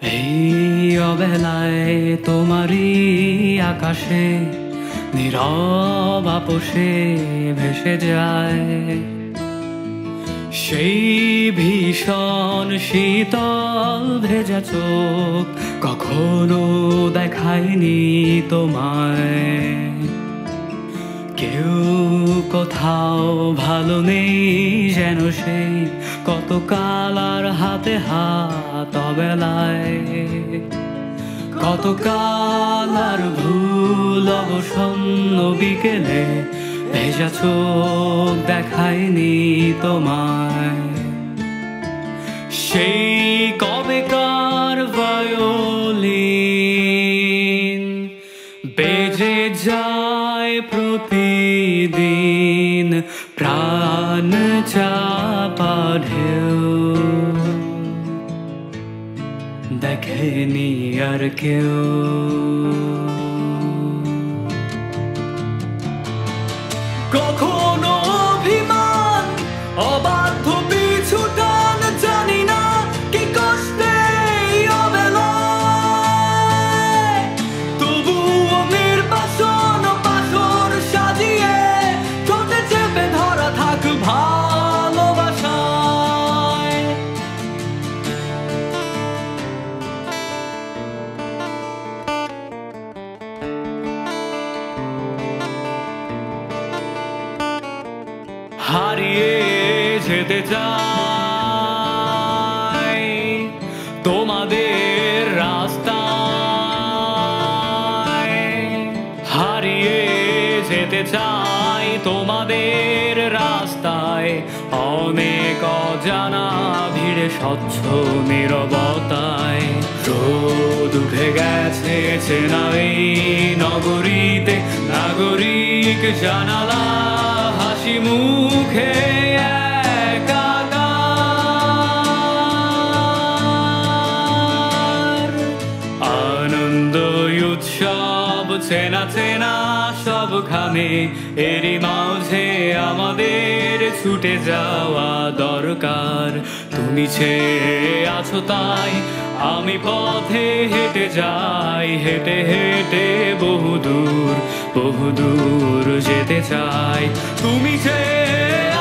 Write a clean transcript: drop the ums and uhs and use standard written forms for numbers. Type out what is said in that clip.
এই অবেলায় তোমারই আকাশে নীরব আপোষে ভেসে যায় সেই ভীষণ শীতল ভেজা চোখ কখনো দেখায়নি তোমায়। কেউ কোথাও ভালো নেই যেন সেই কত কাল আর হাতে হাত অবেলায়, কত কাল আর ভুল অবসন্ন বিকেলে ভেজা চোখ দেখায়নি তোমায়। সেই কবেকার ভায়োলিন বেজে যায় প্রতিদিন প্রাণ চাপা ঢেউ দেখেনি আর কেউ। কখনো অভিমান অবাধ্য পিছু টান জানি না কি কষ্টে অবেলায়, তবুও নির্বাসন পাথর সাজিয়ে ঠোঁটে চেপে ধরা থাক ভালোবাসায়। হারিয়ে যেতে চাই তোমাদের রাস্তায়, হারিয়ে যেতে চাই তোমাদের রাস্তায়। অনেক অজানা ভিড়ে স্বচ্ছ নীরবতায় রোদ উঠে গেছে চেনা এই নগরীতে, নাগরিক জানালা হাসি মুখে একাকার। আনন্দ উৎসব চেনা চেনা সবখানে, এরই মাঝে আমাদের ছুটে যাওয়া দরকার। তুমি ছেড়ে আছো তাই আমি পথে হেঁটে যাই, হেঁটে হেঁটে বহুদূর বহুদূর যেতে চাই। তুমি ছেড়ে